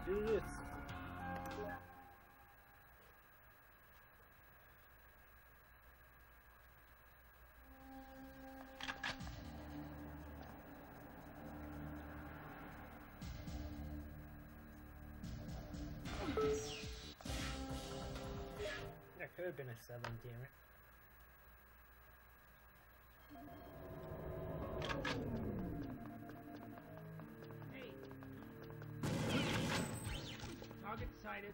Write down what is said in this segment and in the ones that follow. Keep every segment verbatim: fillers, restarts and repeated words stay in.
do this. That could have been a seven, damn it. Target sighted.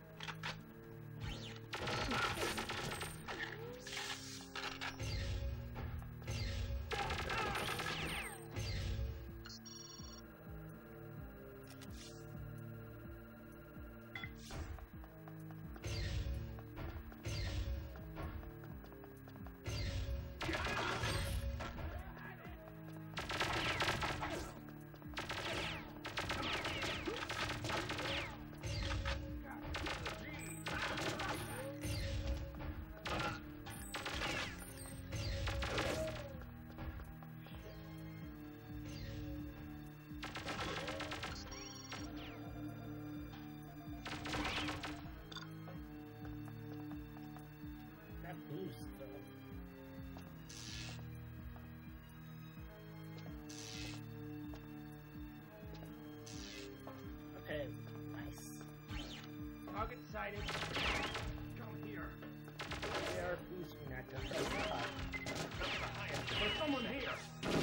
Okay, nice. Target sighted. Come here. They are boosting that to the top. There's someone here.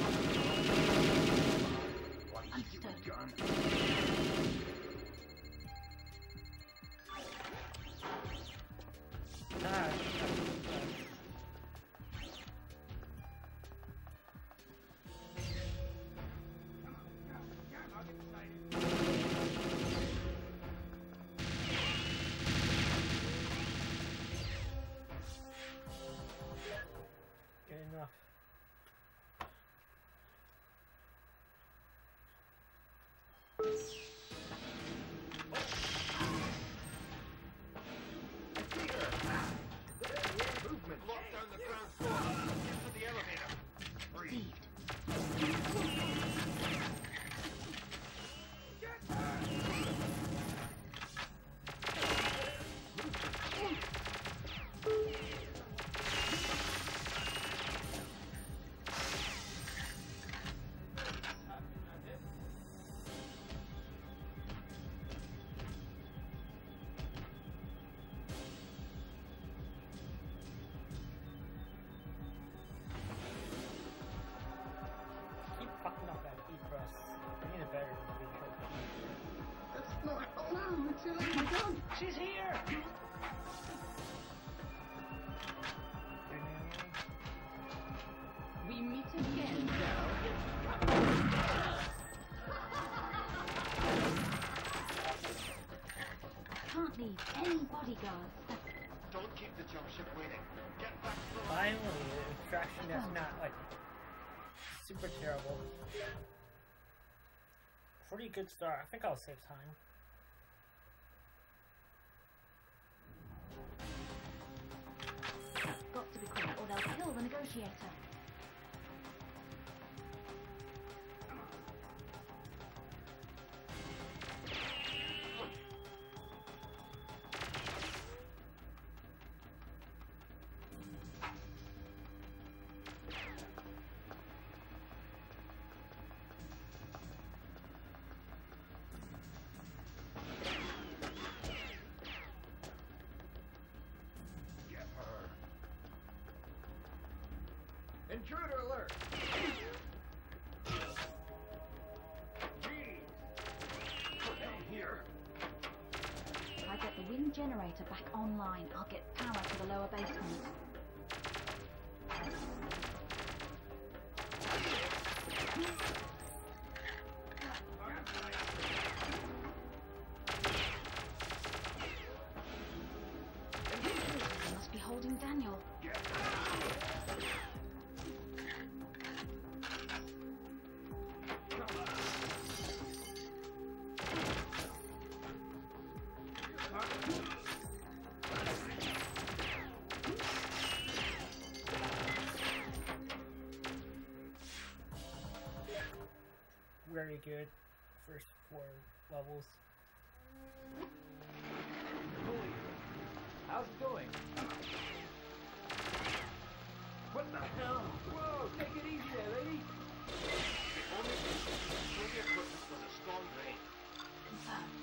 Ah. Good enough. Movement. Lock down the ground floor. Get to the elevator. Breathe. Fucking up that key press. I need a better control. That's not allowed until I'm done. She's here. We meet again, girl. Can't leave any bodyguards. Don't keep the jump ship waiting. Get back to the line. Finally, an attraction that's not like super terrible. Pretty good start. I think I'll save time. Got to be quick or they'll kill the negotiator. Intruder alert! Jeez! Come here! If I get the wind generator back online, I'll get power to the lower basement. I must be holding Daniel. Very good. First four levels. Holy. How's it going? What the hell? Whoa, take it easy there, lady. The only thing the equipment was a strong drain. Confirmed.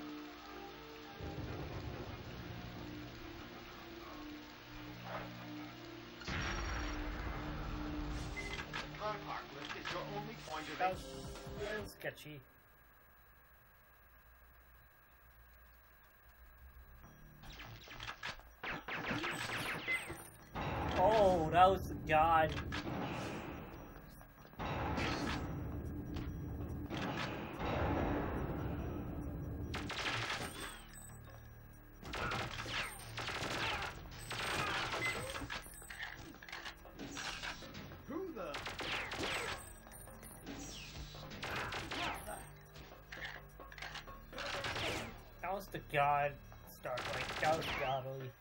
The car park lift is your only point of That was, exit. that was sketchy. Oh, that was the god. Who the? That was the god start. Like, that was godly.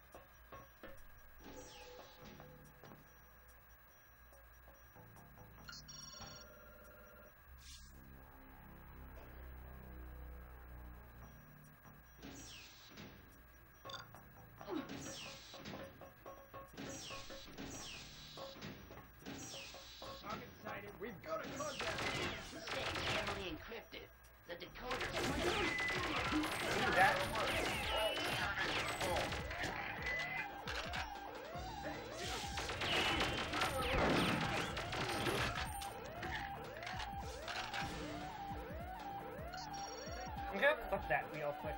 Target sighted. We've got a contact. State heavily encrypted. The decoder. See that? I'm gonna clip that real quick.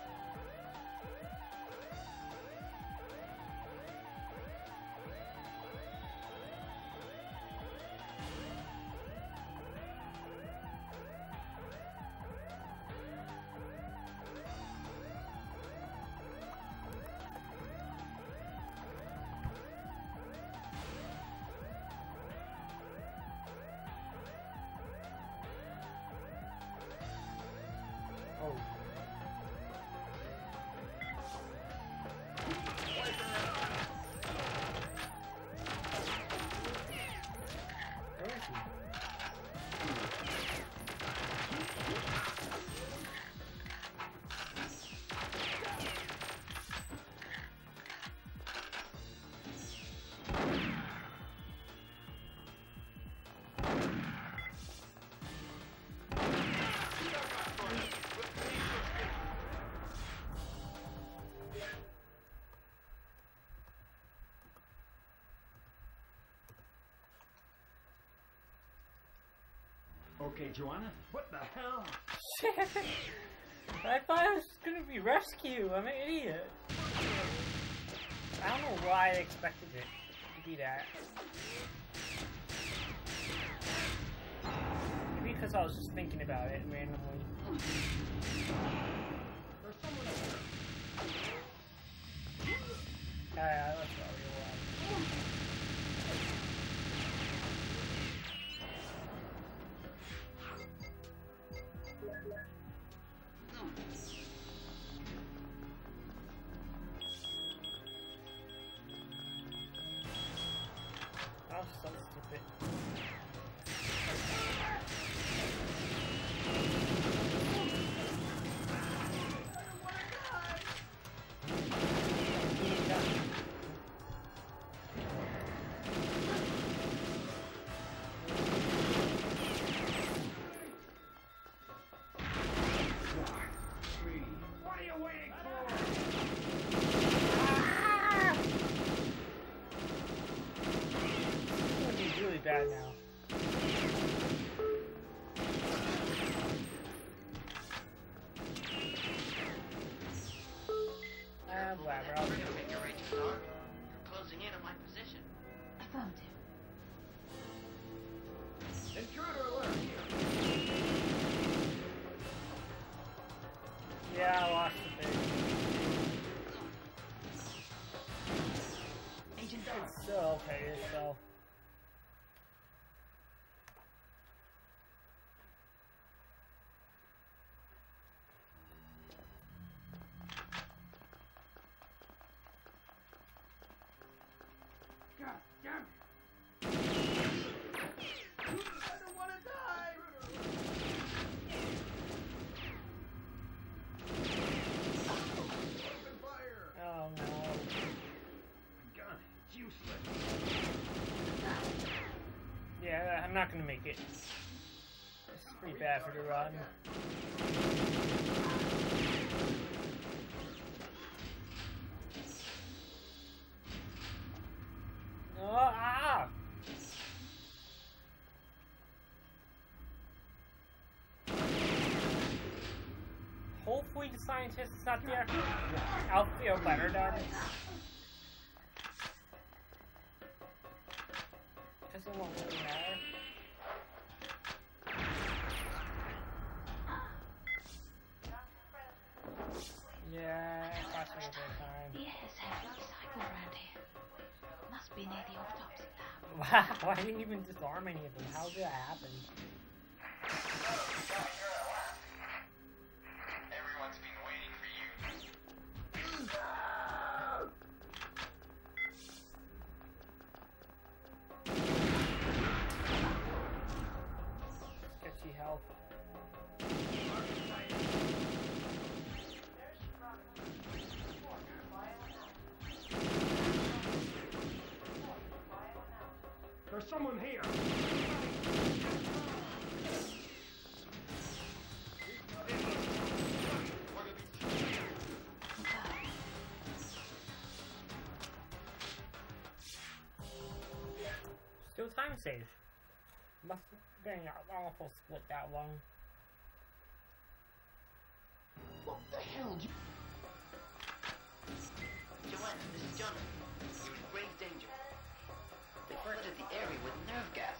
Oh. Where is he? Okay, Joanna. What the hell? Shit! I thought it was gonna be rescue. I'm an idiot. I don't know why I expected it to be that. Maybe because I was just thinking about it randomly. There's someone here. Yeah, that's probably why. That was so stupid. not gonna make it. It's pretty bad for the run. No, ah! Hopefully the scientist is not there. I'll feel better done. Because it won't really matter. Yeah, it cost me a bit of time. The air's heavily recycled around here. Must be near the autopsy lab. Wow, I didn't even disarm any of them. How did that happen? Everyone's been waiting for you. Sketchy health. There's someone here. Still time save. Must have been an awful split that long. What the hell? You... Joanna, this is Jonathan. You're in grave danger. They flooded the area with nerve gas.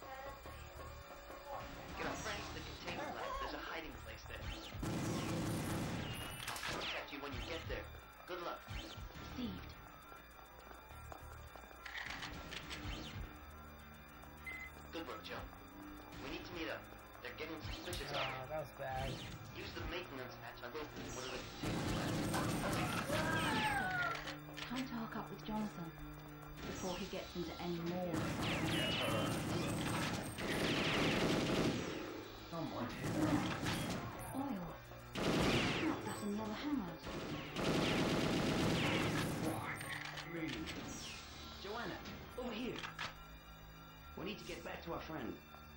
Get our friends to the containment lab. There's a hiding place there. I'll contact you when you get there. Good luck. Received. Good work, Joe. We need to meet up. They're getting suspicious of Oh, you. that was bad. Use the maintenance hatch I've opened in one of the containment labs. Time to hook up with Jonathan before he gets into any more. Someone. Oil. Not that in the other hangars. Why? Really? Joanna, over here. We need to get back to our friend.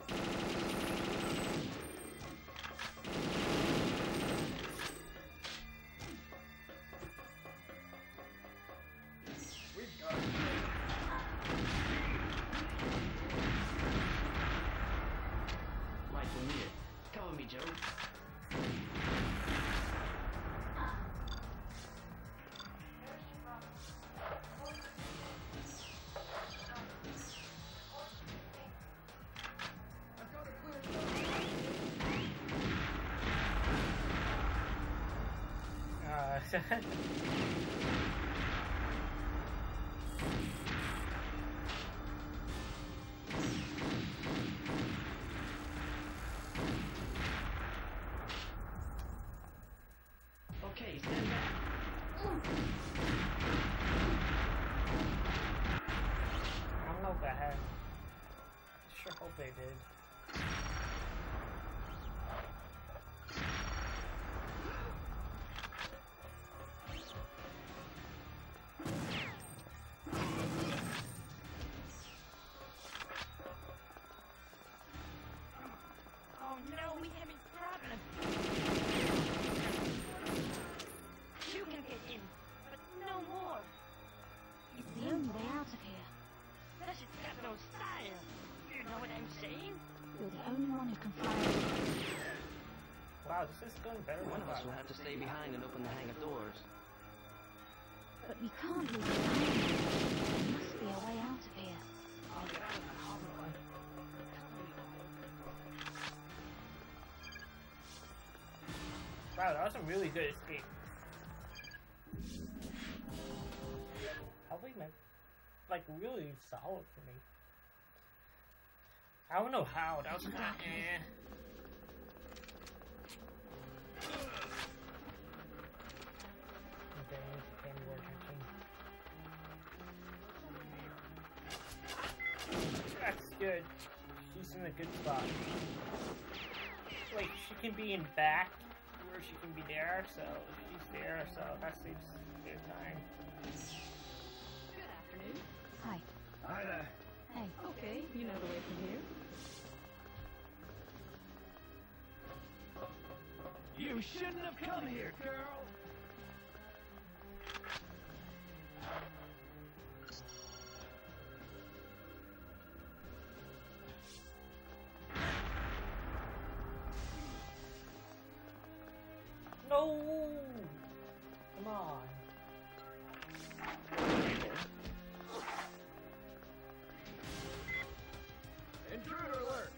We've got it. Right from here. Cover me, Joe. I've got a clear Uh, Okay, stand back. I don't know if that had. Sure hope they did. Oh no, we have a problem. You can get in, but no more. It's the only way out of here. That shit's got no style. You know what I'm saying? You're the only one who can fly. Wow, this is going better One than of I us will thought. have to stay behind and open the hangar doors. But we can't leave it behind. There must be a way out of here. I'll get out of the harbor one. Wow, that was a really good escape. Probably meant, like, really solid for me. I don't know how. That was kind of eh. Okay, I need to pay more attention. That's good. She's in a good spot. Like, she can be in back, or she can be there, so she's there, so that saves a bit of time. Good afternoon. Hi. Hi there. Hey. Okay, you know the way from here. You shouldn't have come here, girl. No! Come on. Intruder alert!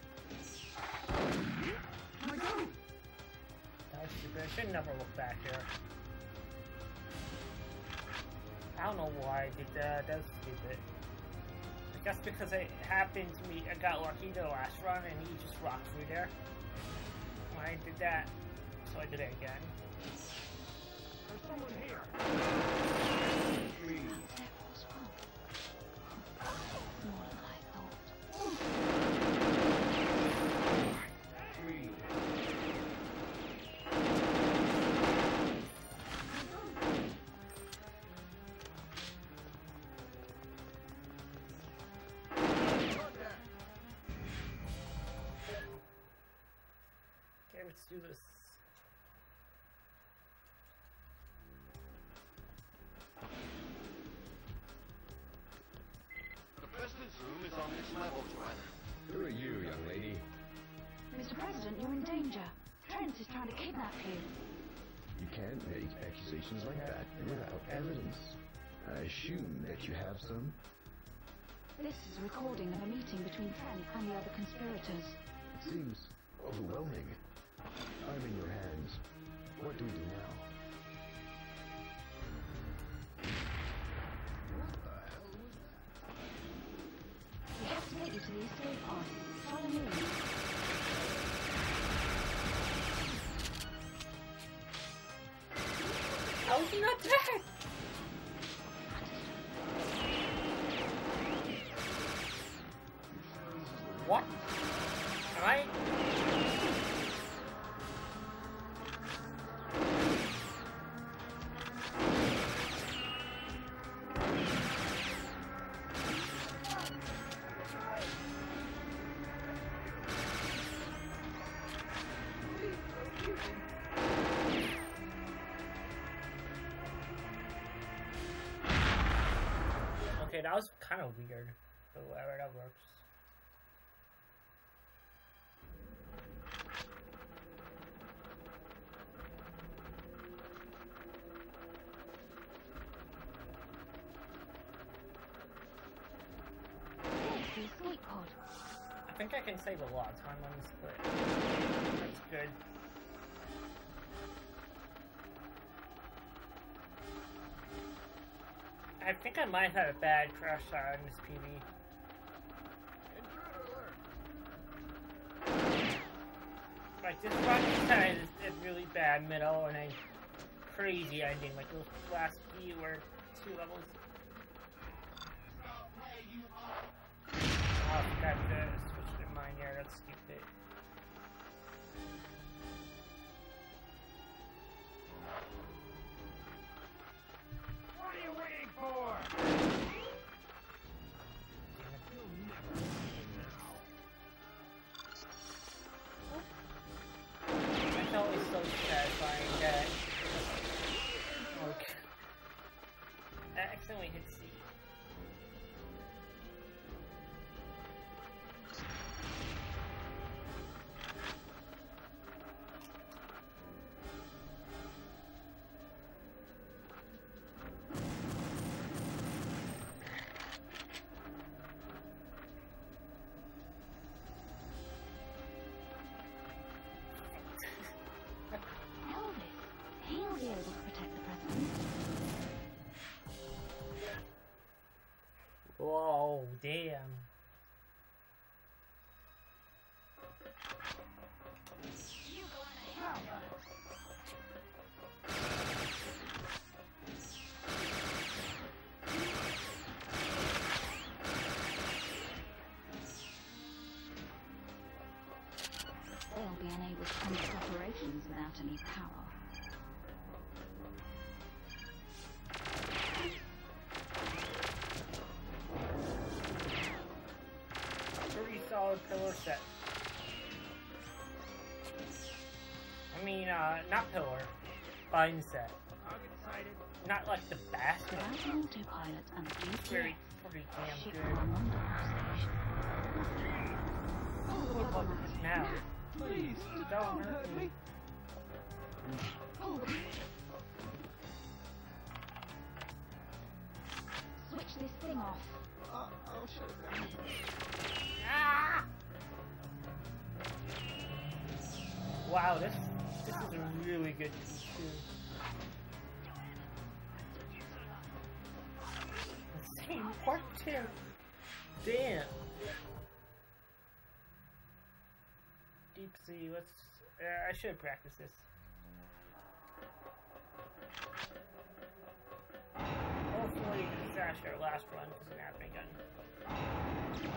My God. That was stupid. I should never look back here. I don't know why I did that. That was stupid. I guess because it happened to me, I got lucky the last run and he just rocked through there. When I did that, so I did it again. There's someone here! That was fun. More than I thought. Three. Okay, let's do this. The president's room is on this level, Joanna. Who are you, young lady? Mister President, you're in danger. Trent is trying to kidnap you. You can't make accusations like that without evidence. I assume that you have some. This is a recording of a meeting between Trent and the other conspirators. It seems overwhelming. I'm in your hands. What do we do now? We have to get you to the escape pod. Follow me. How is he not dead? What? Am I? Okay, that was kind of weird, but whatever, that works. There's the escape pod. I think I can save a lot of time on this split. That's good. I think I might have had a bad crash shot on this P V. Intruder alert! Like, this run is is really bad middle and then crazy ending, like those last few or two levels. Oh, I forgot to switch to mine here, that's stupid. What are you waiting for? That's always so satisfying that. Okay. I accidentally hit C. Elvis, he'll be able to protect the president. Whoa, damn. They'll be unable to conduct operations without any power. Pretty solid pillar set. I mean, uh, not pillar, bind set. Not like the best. Without an autopilot and a G P S, Very pretty damn ship good. will wander hallucination. Pull the What rubber about mat. this now? Please, Don't hurt me. Pull the... Switch this thing off. Uh, I'll shut it down. Ah! Wow, this this is a really good shoe. Same part two. Damn. Deep sea. Let's. Uh, I should practice this. Hopefully, this is actually our last run because an admin gun.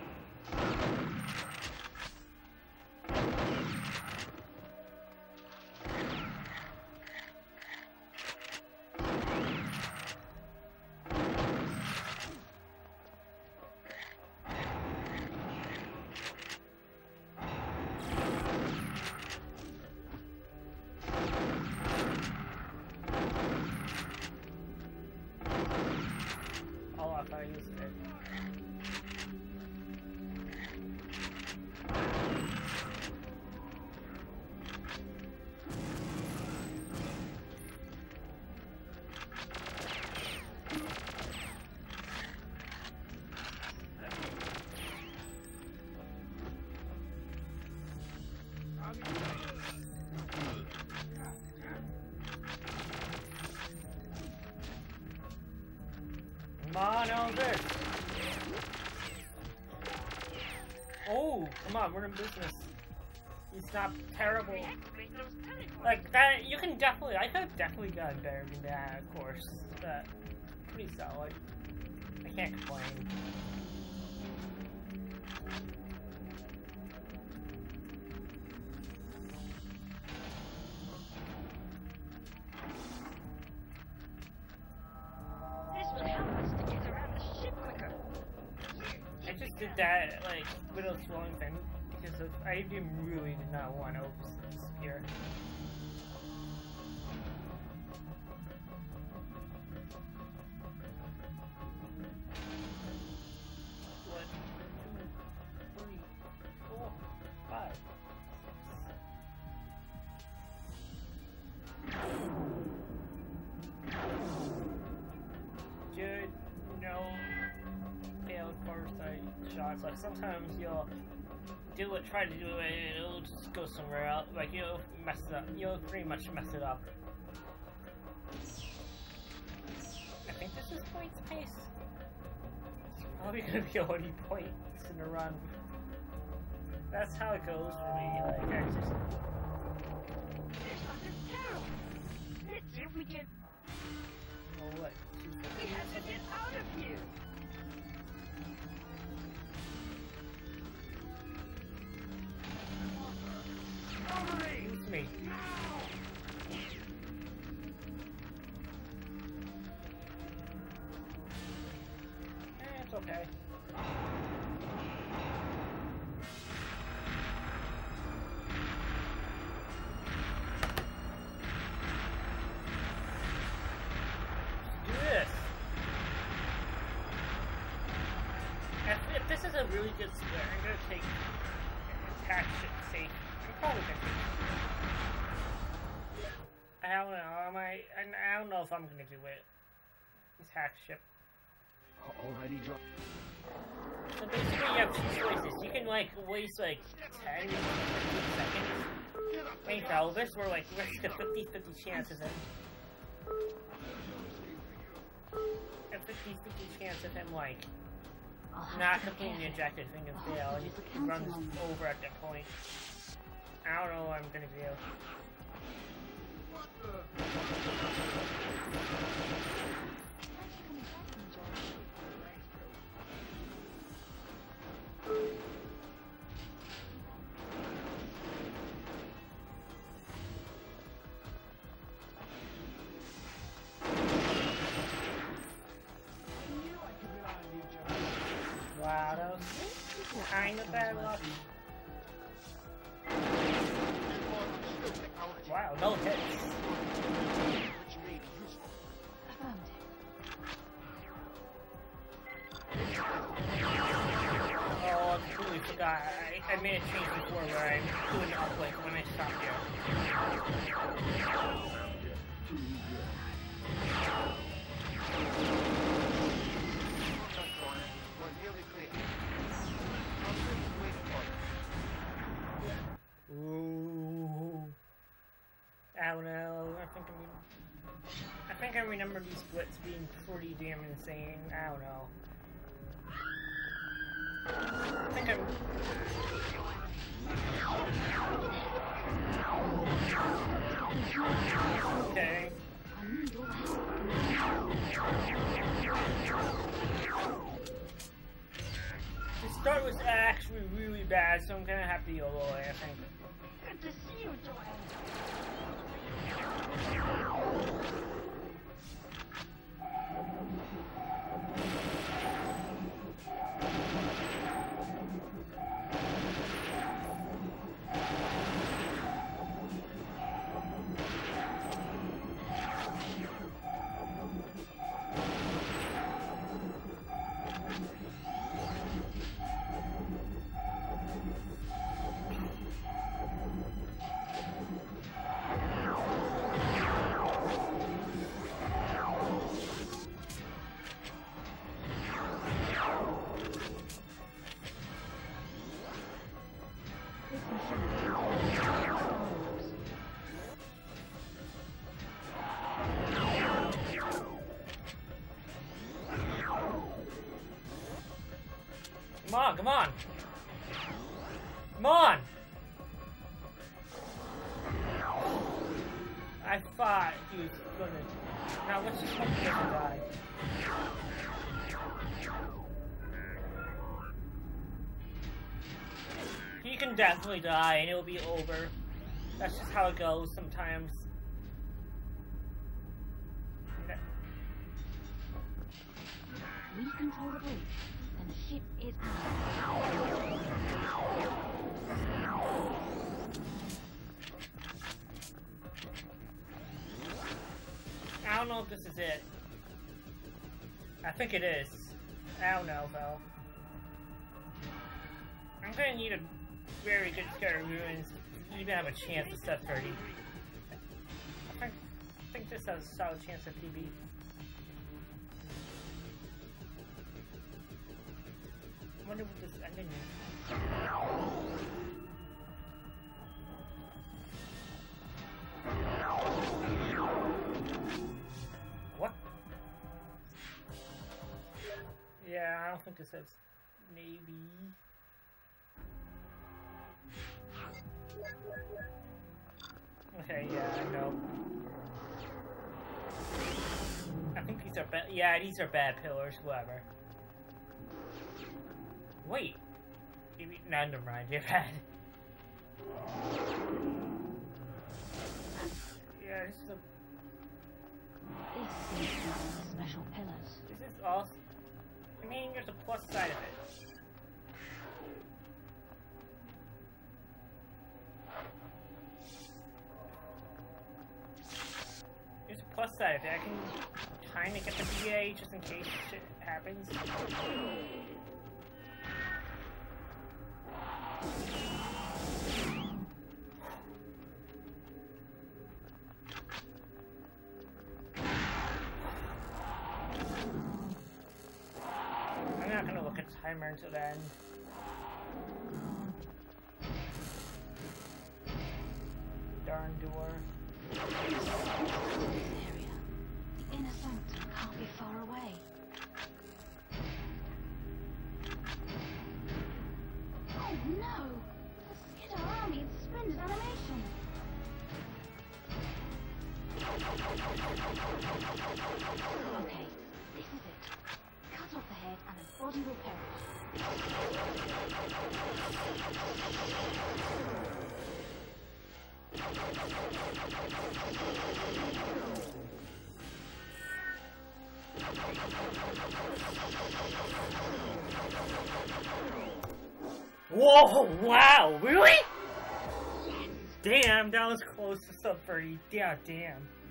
Oh, I thought I used it. Come on, Elvis! Oh, come on, we're in business. He's not terrible. Like, that, you can definitely, I could have definitely gotten better than that, of course. But, pretty solid. I can't complain. This will help us to get around the ship quicker. I just did that, like, with a slowing thing, because of, I didn't really did not want to disappear. One, two, three, four, five, six. Dude, no failed first sight shots. Like sometimes you'll do it, try to do it, and it'll just go somewhere else. Like you'll mess it up. You'll pretty much mess it up. I think this is point space. It's probably gonna be already points in a run. That's how it goes for me. Like I just. This is terrible. Let's see if we can. Oh what? We have to get out of here. Use me. Eh, it's okay. Do this. If, if this is a really good split, I'm gonna take attack ship safe. I'm probably gonna take it. I don't know, am I, I don't know if I'm gonna do it. Attack ship. Already drop. So basically you have two choices. You can like waste like ten, fifteen seconds. Ain't Elvis, we're like risk a fifty fifty chance of him. A fifty fifty chance of him like I'll have not to be completing the careful. objective thing of fail. He runs over at that point. I don't know what I'm gonna do. Wow, that was kind of bad luck. No hits. Which made useful. Affirmative. Oh, I completely forgot. I, I made a change before where I'm doing the uplink when I stop here. We're nearly clear. Operator waiting for us. Ooh. I don't know. I think I, I think I remember these splits being pretty damn insane. I don't know. I think I'm. Okay. I need all the help. The start was actually really bad, so I'm gonna have to YOLO it, I think. Good to see you, Joanne. Come on, come on! Come on! I thought he was gonna... Now let's just hope he doesn't die. He can definitely die and it'll be over. That's just how it goes sometimes. We control the breach, and the ship is ours. I don't know if this is it. I think it is. I don't know though. I'm gonna need a very good set of ruins to even have a chance to step thirty. I think, I think this has a solid chance of P B. I wonder what this ending is. What? Yeah, I don't think this says Navy. Okay, yeah, I know. I think these are bad. Yeah, these are bad pillars, whatever. Wait. Maybe, no, never mind, you're bad. Yeah, this is a... This is one of the special pillars. This is awesome. I mean, there's a plus side of it. There's a plus side of it. I can kind of get the B A just in case shit happens. I'm not gonna look at the timer until then. Darn door. This area. The inner sanctum can't be far away. Oh no! The Skidder army in splendid animation. Okay, this is it. Cut off the head and the body will perish. Whoa! Wow! Really? Yes! Damn, that was close to sub thirty. Yeah, damn.